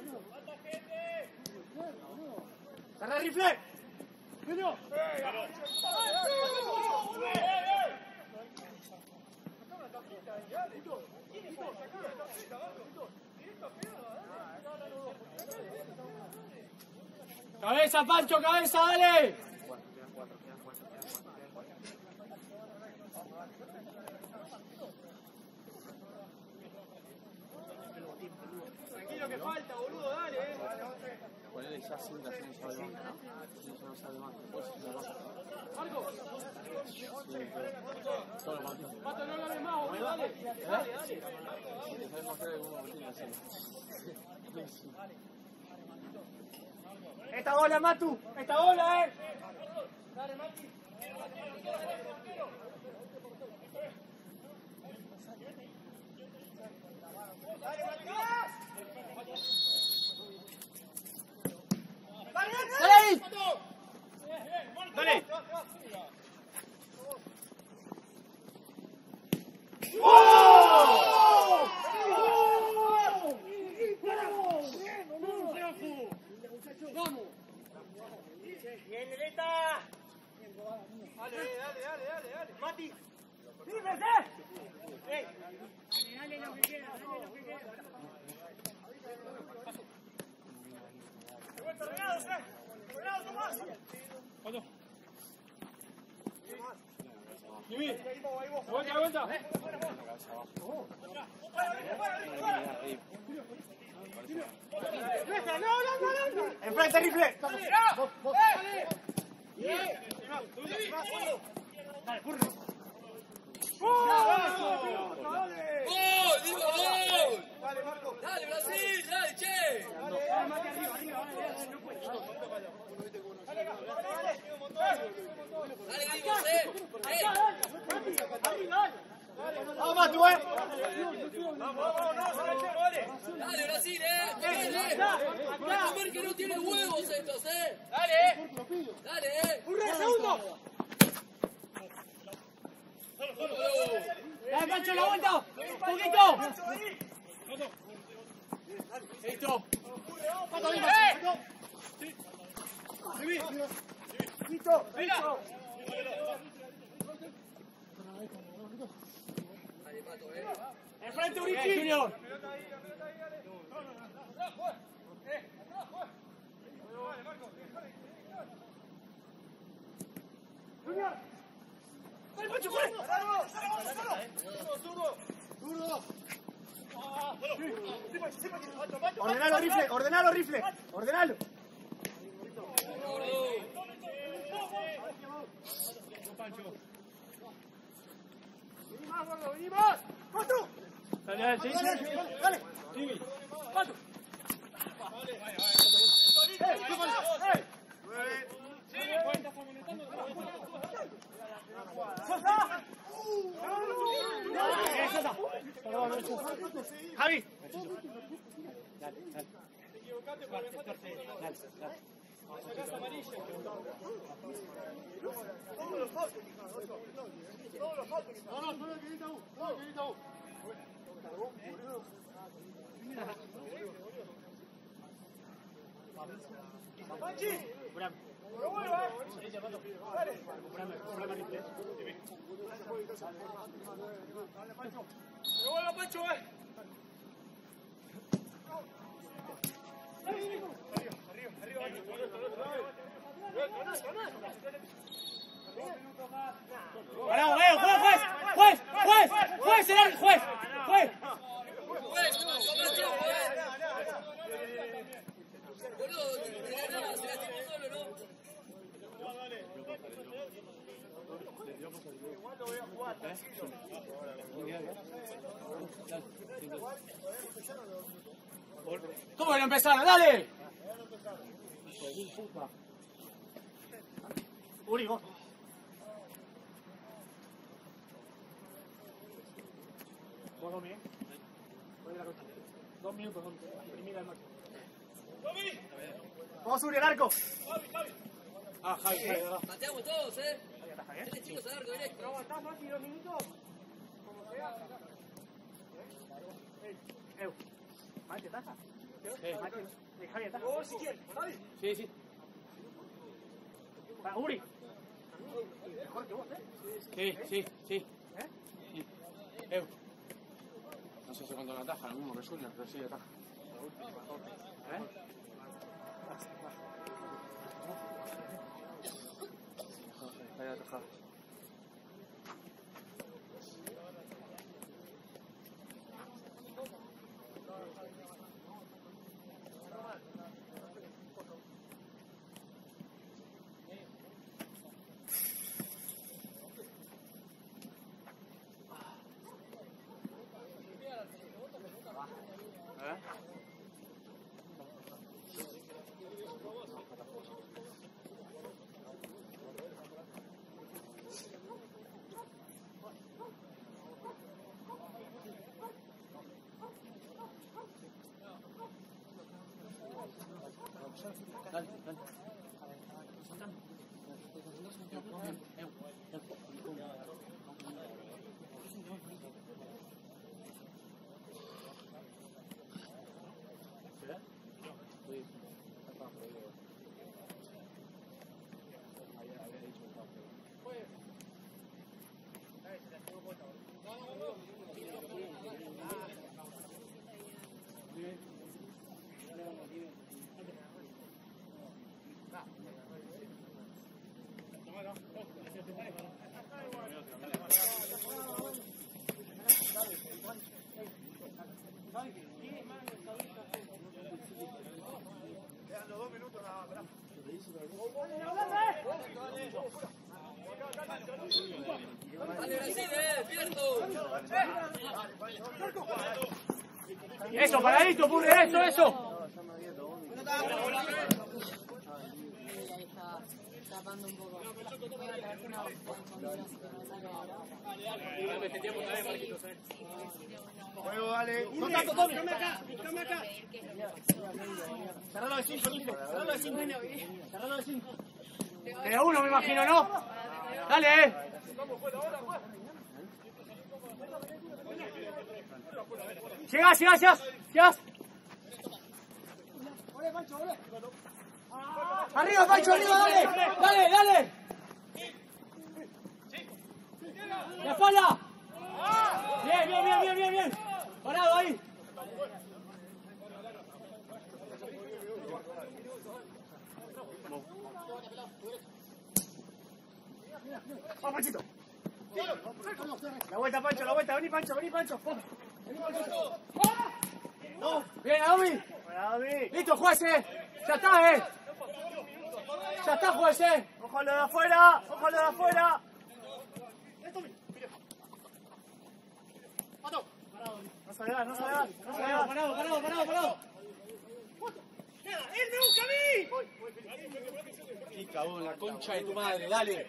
¡Cerra el rifle!
¡Genio!
Cabeza, Pancho, cabeza, dale.
Tranquilo que falta, boludo, dale, eh.
Ponele ya cinta, si no sabe más. Si no no sabe más, después se la baja.
Marco,
Sí, pero todos los partidos.
Pato, no lo hagas más, boludo, dale. Dale, dale.
Si sabes más que uno tiene así.
Esta bola, Matu. Esta bola, eh.
Dale, Mati.
Dale ahí. Dale.
Vamos. Bien, Neleta. Dale, dale, dale, dale, dale. Mati. ¡Líbrese! ¡Ey! Dale lo que quiera, dale lo que quiera. ¡De vuelta, regados, eh! ¡Regados, Tomás!
¿Cuánto? Jimmy. Vuelta, vuelta. Enfrente, rifle. Dale, burro.
¡Gol! ¡Digo gol!
Dale, Marco.
¡Dale, Brasil! ¡Dale, che!
Dale, Mati, arriba, arriba, dale, no puede. Dale, dale.
¡Dale, digo, eh! ¡Eh!
Vamos, Matu, eh.
Vamos, vamos, no, sale, che, vale.
¡Dale, Brasil, eh! ¡Dale! ¡A ver que no tiene huevos estos, eh!
Dale, eh.
¡Dale, eh!
¡Burro, segundo!
Dale, Pancho, la vuelta. Un poquito. Listo.
¡Listo! ¡Listo!
Enfrente, Uriqui. Junior.
¡Dale, Pancho, corre!
Ordenalo, rifle. Ordenalo, rifle. Ordenalo.
¡Vení más, gordo! ¡Vení más! ¡Pato!
Dale, dale, sí.
¡Dale!
Jimmy.
¡Pato! ¡Sosa!
Eh, Sosa. Javi. Dale, dale.
Te equivocaste por dejar de
Dale, dale.
sacás amarilla.
Todos los faltos. Todos los faltos. No, no, no, que grita uno. No, que grita uno.
¡Panchi! ¡No vuelva, eh! ¡Dale! ¡No vuelva, Pancho, eh!
Parado, eh, juez, juez, juez, juez, juez, el árbitro, juez, juez.
¡Juez! ¡Toma tiempo, eh! Boludo, de la nada, se la tiró solo, ¿no?
¿Cómo que no empezaron? ¡Dale! Uri, vos. ¿Vos conmigo? Voy a la costa.
Dos minutos, dos minutos. Primera al máximo.
Vamos a subir el arco.
Ah, Javi, Javi, verdad.
Pateamos todos, ¿eh? Dale, chicos, al arco directo.
¿No aguantás, Mati, dos minutos? Como sea.
Eu. Mate, taja.
Sí.
Mate. Eh, Javier, taja.
Gol si quieres, Javi.
Sí, sí.
Para Uri. Mejor que vos, ¿eh?
Sí, sí, sí.
¿Eh?
Sí. Eu. No sé si cuánto la ataja, lo mismo que Junior, pero sí ataja. ¿Eh? Está ya atajado. Dale, dale.
Dale, Brasil, eh, Pierto.
Eso, paradito, purre, eso, eso.
Tapando un poco.
Juego, dale.
No tanto, Tommy, dame acá, dame acá. Cerralo de cinco, listo. Cerralo de cinco. Cerralo de cinco. Queda uno, me imagino, ¿no? Dale, eh. Llegás, llegás, llegás. Llegás. Arriba, Pancho, arriba, dale. Dale, dale. La espalda. Bien, bien, bien, bien, bien, bien. Parado ahí. Vamos, Panchito. La vuelta, Pancho, la vuelta. Vení, Pancho, vení, Pancho. Vení, Pancho. No. Bien, Adomi. Listo, jueces. Ya está, eh. Ya está, jueces. Ojo a lo de afuera. Ojo a lo de afuera. No salgas, no salgas. No salgas. Parado, parado, parado, parado. ¡Él me busca a mí!
Y cabrón, la concha de tu madre, dale.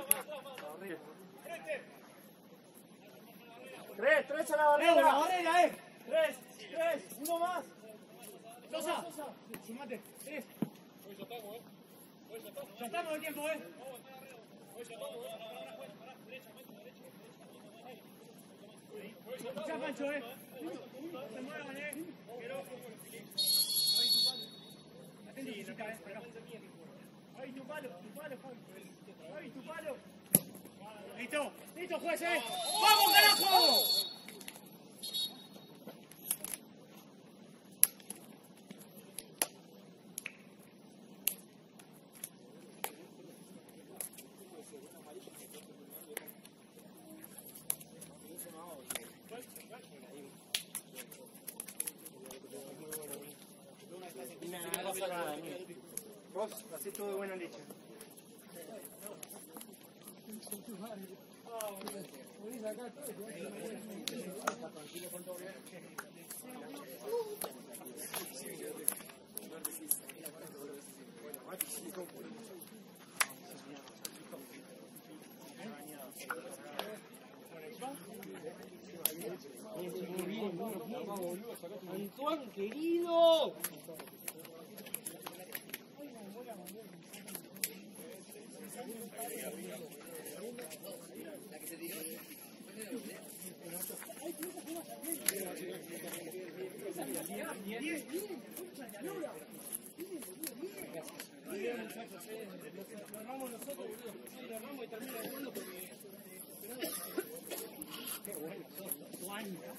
Tres, tres a la barrera. La barrera, eh. Tres, tres, uno más. Sosa, sumate. Tres. Ya estamos el tiempo, eh. Ya, Pancho, eh. Se muevan, eh. Atendí, chica, eh. Ay, tu palo, tu palo, ay, tu palo. Listo, listo, juez, eh. ¡Vamos, carajo! No pasa nada, vos, así todo de buena leche.
Antoine, querido.
La que se tiró.
Lo armamos nosotros, boludo. Lo armamos y termina de fondo porque... Qué bueno, Antoine.